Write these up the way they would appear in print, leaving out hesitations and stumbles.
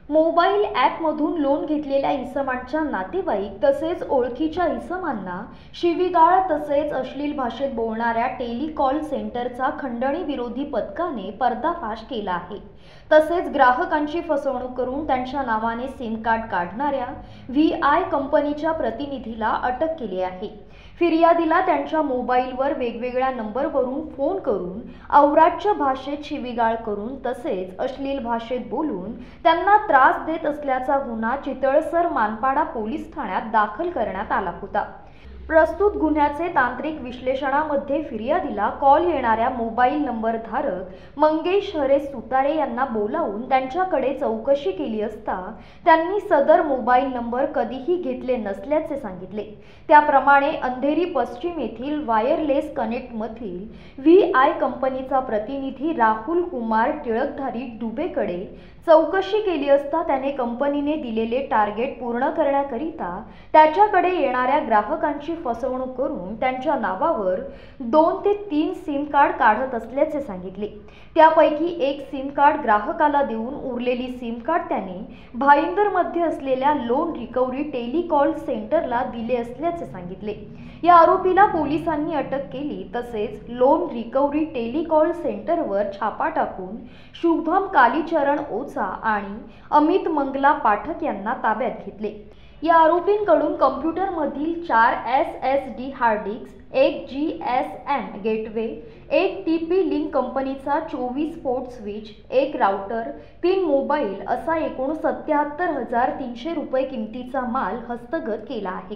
Mobile ॲपमधून loan घेतलेल्या इसमांच्या नातेवाईक तसेच ओळखीच्या इसमांना शिवीगाळ तसेच अश्लील भाषेत बोलणाऱ्या टेलिकॉल सेंटरचा खंडणी विरोधी पथकाने पर्दाफाश केला आहे। तसेच ग्राहकांची फसवणूक करून त्यांच्या नावाने सिम कार्ड काढणाऱ्या VI कंपनीच्या प्रतिनिधीला अटक केली आहे। फिर्यादीला त्यांच्या मोबाईलवर वेगवेगळ्या नंबरवरून फोन करून अवाच्य भाषेत शिवीगाळ करून तसेच अश्लील भाषेत बोलून त्यांना त्रास देत असल्याचा गुन्हा चितळसर मानपाडा पोलीस ठाण्यात दाखल करण्यात आला होता। प्रस्तुत गुन्ह्याचे तांत्रिक विश्लेषणामध्ये फिर्यादीला कॉल येणाऱ्या मोबाईल नंबर धारक मंगेश हरेश सुतारे यांना बोलावून त्यांच्याकडे चौकशी केली असता त्यांनी सदर मोबाईल नंबर कधीही घेतले नसल्याचे सांगितले। त्याप्रमाणे अंधेरी पश्चिम येथील वायरलेस कनेक्ट मधील VI कंपनीचा प्रतिनिधी राहुल कुमार टिळकधारी डुबेकडे चौकशी केली असता त्याने कंपनीने दिलेले टार्गेट पूर्ण करण्याकरिता त्याच्याकडे येणाऱ्या ग्राहकांची फसवणूक करून त्यांच्या नावावर 2 ते 3 सिम कार्ड काढत असल्याचे सांगितले। त्यापैकी एक सिम कार्ड ग्राहकाला देऊन उरलेली सिम कार्ड त्याने भाईंदरमध्ये असलेल्या लोन रिकव्हरी टेलिकॉल सेंटरला दिले असल्याचे सांगितले। या आरोपीला पोलिसांनी अटक केली तसेच लोन रिकव्हरी टेलिकॉल सेंटरवर छापा टाकून शुभम कालीचरण ओझा आणि अमित मंगला पाठक यांना ताब्यात घेतले। या आरोपींकडून कॉम्प्युटरमधील 4 SSD hard disk, 1 GSM gateway, 1 TP link कंपनीचा 24 पोर्ट स्विच, 1 राउटर, 3 मोबाईल असा एकूण 77,300 रुपये किमतीचा माल हस्तगत केला आहे।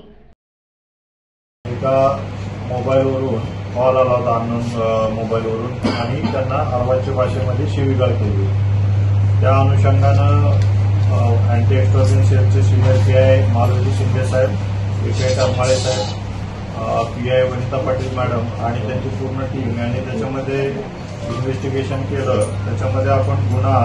एका मोबाईलवरून कॉल आला होता अननोन मोबाईलवरून आणि त्यांना अवाच्य भाषेमध्ये शिवीगाळ केली। त्या अनुषंगानं अँटी एक्स्टॉर्शन सेलचे सिनियर PI मारुती शिंदे साहेब, PI करमाळे साहेब, PI वनिता पाटील मॅडम आणि त्यांची पूर्ण टीम यांनी त्याच्यामध्ये इन्व्हेस्टिगेशन केलं। त्याच्यामध्ये आपण गुन्हा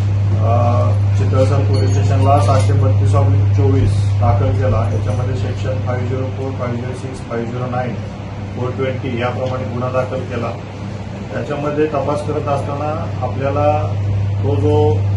चितळसर पोलीस स्टेशनला 732/24 दाखल केला। याच्यामध्ये सेक्शन 504, 506, 509, 420 याप्रमाणे गुन्हा दाखल केला। त्याच्यामध्ये तपास करत असताना आपल्याला तो जो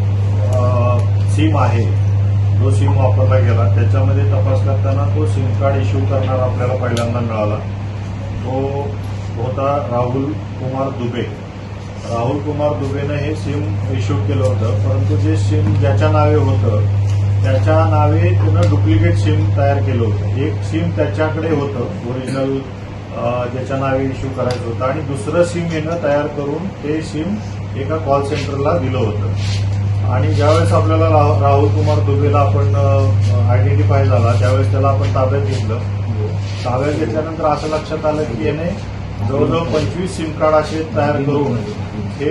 सिम आहे, जो सिम वापरला गेला त्याच्यामध्ये तपास करताना तो सिम कार्ड इश्यू करणारा आपल्याला पहिल्यांदा मिळाला। तो होता राहुल कुमार दुबे। राहुल कुमार दुबेनं हे सिम इश्यू केलं होतं, परंतु जे सिम ज्याच्या नावे होतं त्याच्या नावे त्यानं डुप्लिकेट सिम तयार केलं होतं। एक सिम त्याच्याकडे होतं ओरिजिनल ज्याच्या नावे इश्यू करायचं होतं आणि दुसरं सिम यानं तयार करून ते सिम एका कॉल सेंटरला दिलं होतं। आणि ज्यावेळेस आपल्याला राहुल कुमार दुबेला आपण आयडेंटिफाय झाला त्यावेळेस त्याला आपण ताब्यात घेतलं। ताब्यात घेतल्यानंतर असं लक्षात आलं की याने जवळजवळ 25 सिम कार्ड असे तयार करून हे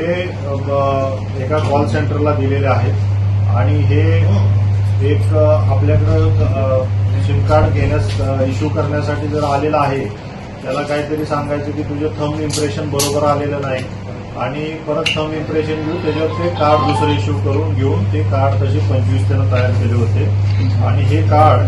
एका कॉल सेंटरला दिलेले आहेत आणि हे एक आपल्याकडं सिम कार्ड घेण्यास इश्यू करण्यासाठी जर आलेला आहे त्याला काहीतरी सांगायचं की तुझं थंब इम्प्रेशन बरोबर आलेलं नाही आणि परत थंब इम्प्रेशन घेऊन त्याच्यावर ते कार्ड दुसरं इश्यू करून घेऊन ते कार्ड तसे 25 त्यानं तयार केले होते। आणि हे कार्ड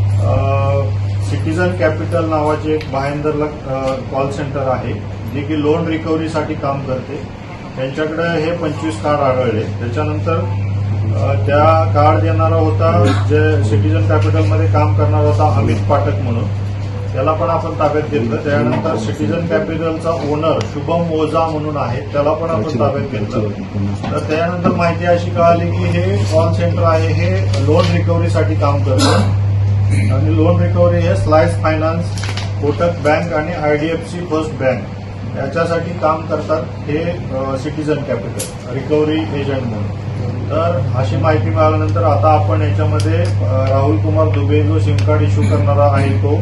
सिटीजन कॅपिटल नावाचे एक भाईंदरला कॉल सेंटर आहे जे की लोन रिकव्हरीसाठी काम करते, त्यांच्याकडे हे 25 कार्ड आढळले। त्याच्यानंतर त्या कार्ड देणारा होता जे सिटीजन कॅपिटलमध्ये काम करणारा होता अमित पाठक म्हणून, त्याला पण आपण ताब्यात घेतलं। त्यानंतर सिटीजन कॅपिटलचा ओनर शुभम ओझा म्हणून आहे, त्याला पण आपण ताब्यात घेतलं। तर त्यानंतर माहिती अशी कळाली की हे कॉल सेंटर आहे हे लोन रिकव्हरीसाठी काम करतं आणि लोन रिकव्हरी हे स्लाइस फायनान्स, कोटक बँक आणि IDFC फर्स्ट बँक याच्यासाठी काम करतात हे सिटीजन कॅपिटल रिकव्हरी एजंट म्हणून। तर अशी माहिती मिळाल्यानंतर आता आपण याच्यामध्ये राहुल कुमार दुबे जो सिम कार्ड इश्यू करणारा आहे तो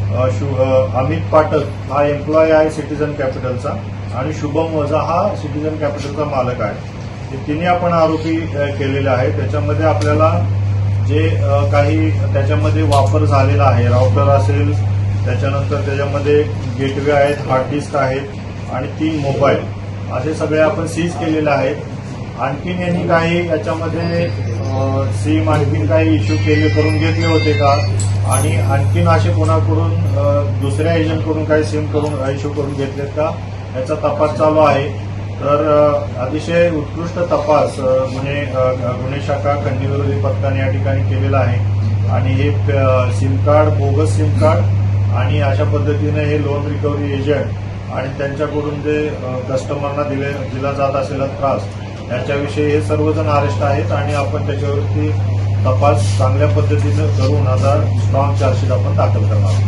अमित पाठक हा एम्प्लॉय आहे सिटीजन कॅपिटलचा आणि शुभम ओझा हा सिटीजन कॅपिटलचा मालक आहे। हे तिन्ही आपण आरोपी केलेले आहे। त्याच्यामध्ये आपल्याला जे काही त्याच्यामध्ये वापर झालेला आहे, राउटर असेल, त्याच्यानंतर त्याच्यामध्ये गेटवे आहेत, हार्ड डिस्क आहेत आणि 3 मोबाईल असे सगळे आपण सीज केलेले आहेत। आणखीन यांनी काही याच्यामध्ये सिम आणखीन काही इश्यू करून घेतले होते का आणि आणखीन असे कोणाकडून दुसऱ्या एजंटकडून काही सिम करून इश्यू करून घेतलेत का याचा तपास चालू आहे। तर अतिशय उत्कृष्ट तपास गुन्हे शाखा खंडणीविरोधी पथकाने या ठिकाणी केलेला आहे आणि हे SIM card, bogus SIM card आणि अशा पद्धतीने हे लोन रिकव्हरी एजंट आणि त्यांच्याकडून जे कस्टमरना दिला जात असलेला त्रास याच्याविषयी हे सर्वजण अरेस्ट आहेत आणि आपण त्याच्यावरती तपास चांगल्या पद्धतीने करून आता स्ट्रॉंग चार्जशीट आपण दाखल करणार आहोत.